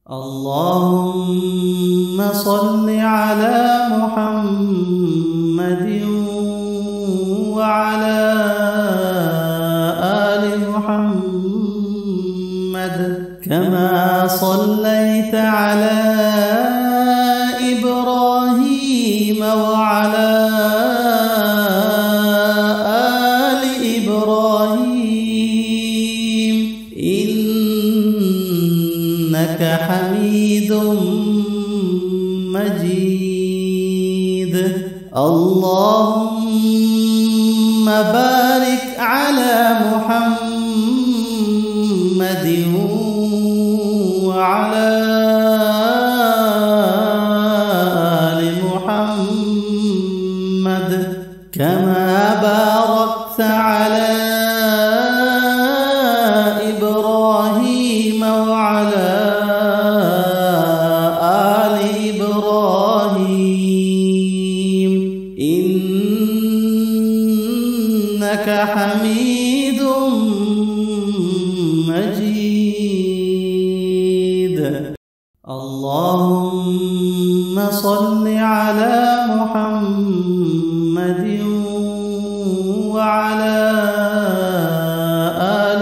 اللهم صل على محمد وعلى آل محمد كما صليت على إبراهيم وعلى آل إبراهيم إنك حميد مجيد. اللهم بارك على محمد وعلى آل محمد كما باركت على إبراهيم وعلى آل إبراهيم إنك حميد مجيد. اللهم صل على محمد وعلى آل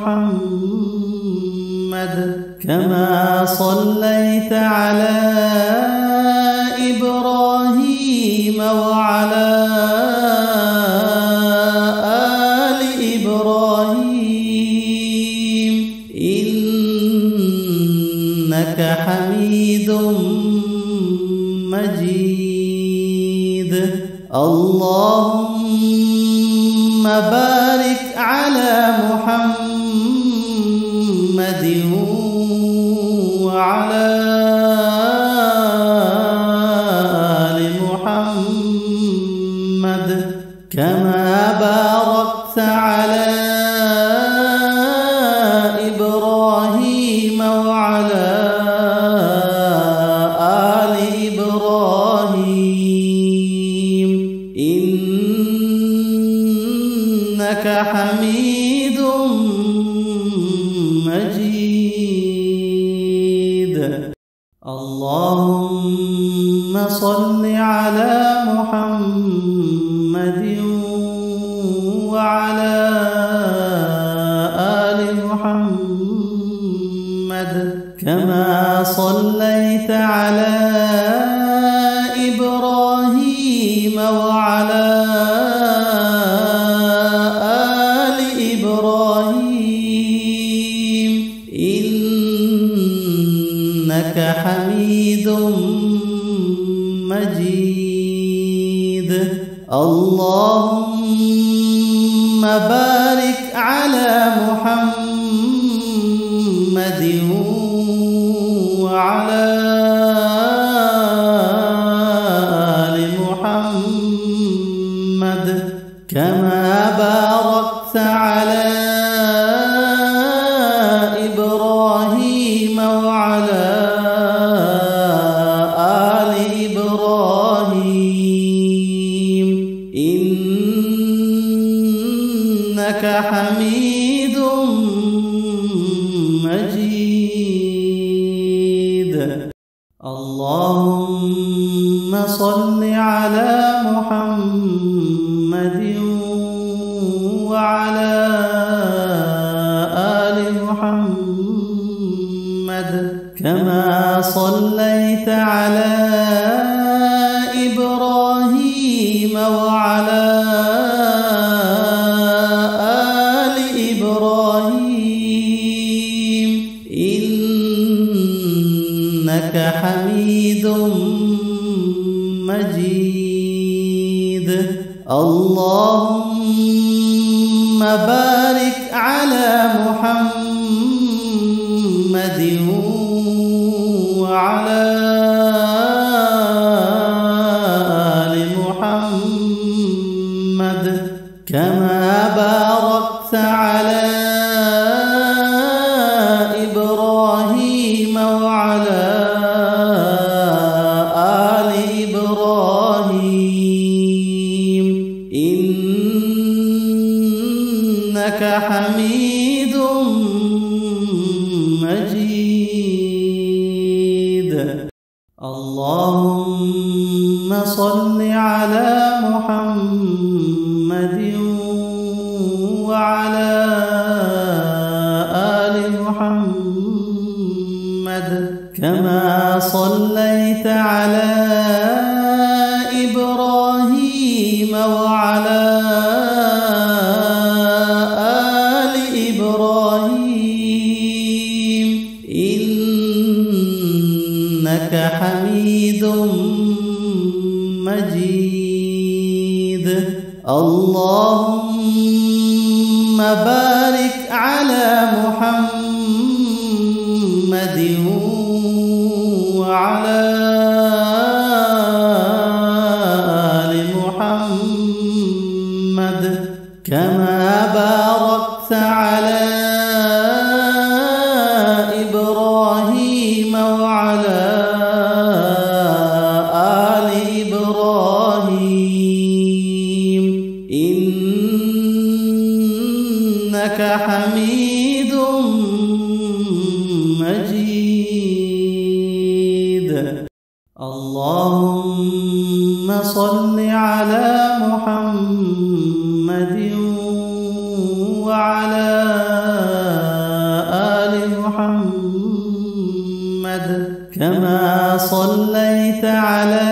محمد كما صليت على إبراهيم وعلى آل إبراهيم إنك حميد مجيد. اللهم بارك على محمد وعلى آل محمد كما باركت على إبراهيم وعلى آل إبراهيم إنك حميد مجيد. اللهم صل على محمد وعلى آل محمد كما صليت على إبراهيم وعلى آل إبراهيم إنك حميد مجيد. اللهم بارك على محمد وعلى آل محمد كما باركت على إبراهيم وعلى آل إبراهيم إنك حميد مجيد. اللهم صل على محمد وعلى آل محمد كما صليت على إبراهيم وعلى آل إبراهيم إنك حميد مجيد. اللهم بارك على محمد وعلى آل محمد كما باركت على إبراهيم وعلى آل إبراهيم إنك حميد مجيد. اللهم صل على محمد وعلى آل محمد كما صليت على إبراهيم وعلى آل إبراهيم إنك حميد مجيد. اللهم بارك على محمد وعلى آل محمد كما باركت على إبراهيم وعلى آل إبراهيم إنك حميد مجيد. اللهم صل على محمد وعلى آل محمد كما صليت على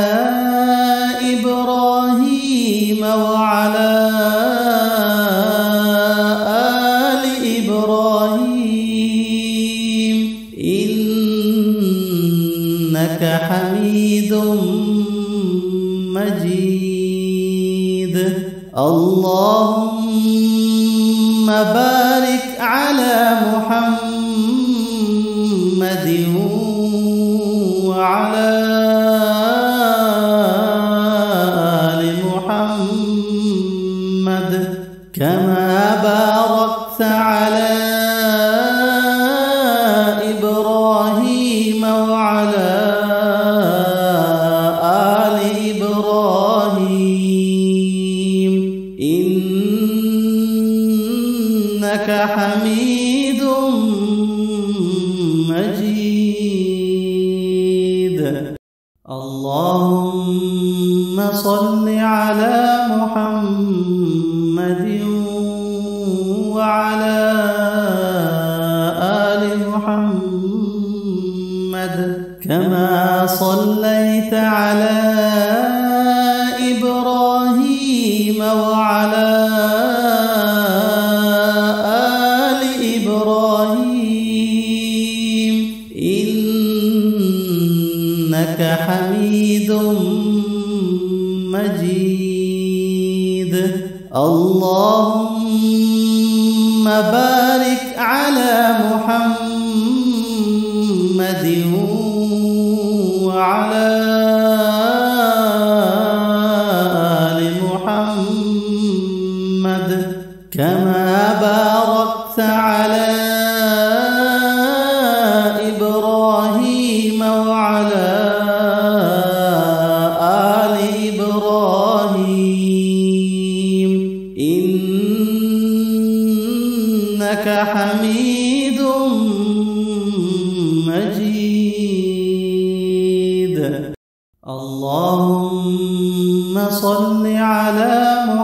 إبراهيم وعلى آل إبراهيم إنك حميد مجيد. اللهم بارك على محمد وعلى آل محمد كما باركت على إبراهيم وعلى آل إبراهيم إنك حميد مجيد. اللهم صل على محمد وعلى آل محمد كما صليت على إبراهيم وعلى آل إبراهيم إنك حميد مجيد. اللهم بارك على محمد وعلى آل محمد كما باركت على إبراهيم وعلى آل إبراهيم إنك حميد مجيد. اللهم صل على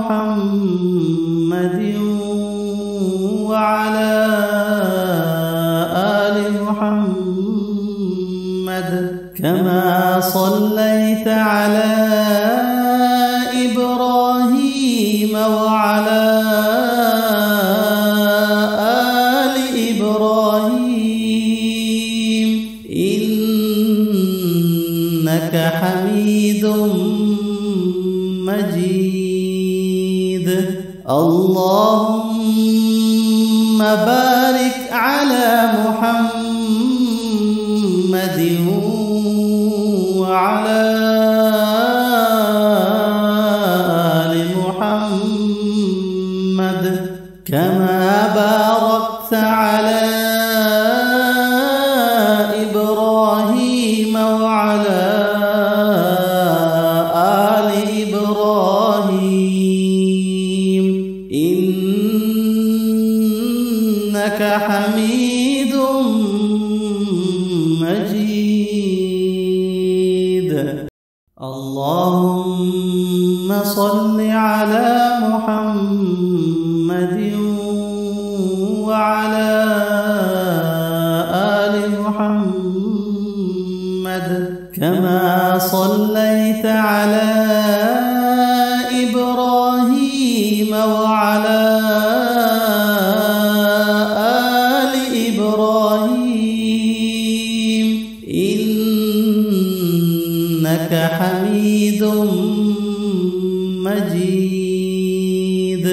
محمد وعلى آل محمد كما صليت على إبراهيم وعلى آل إبراهيم إنك حميد مجيد. اللهم بارك على محمد وعلى آل محمد كما باركت على إبراهيم وعلى آل إبراهيم إنك حميد مجيد. اللهم صل على محمد وعلى آل محمد كما صليت على إبراهيم وعلى آل إبراهيم إنك حميد مجيد.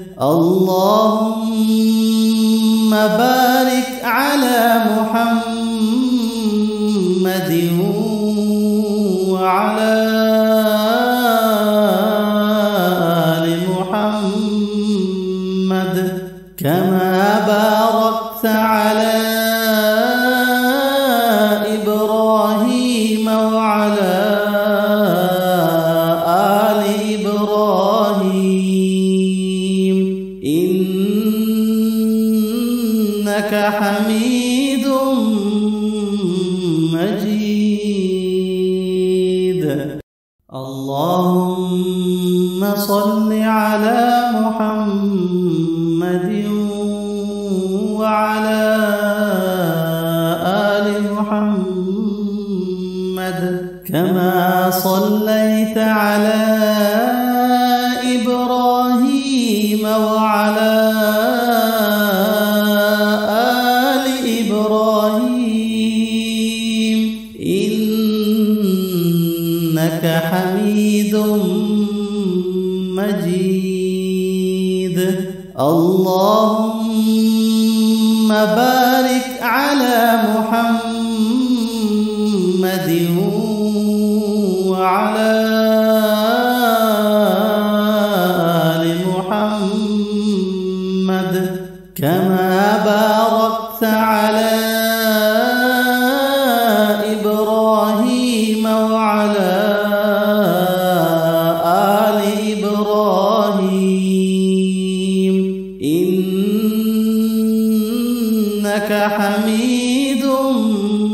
اللهم بارك على محمد وعلى آل محمد كما باركت على إبراهيم وعلى آل إبراهيم إنك حميد مجيد. اللهم صل على محمد وعلى آل محمد كما صليت على إبراهيم وعلى آل إبراهيم إنك حميد مجيد. اللهم بارك على محمد وعلى آل محمد كما باركت على إبراهيم وعلى آل إبراهيم إنك حميد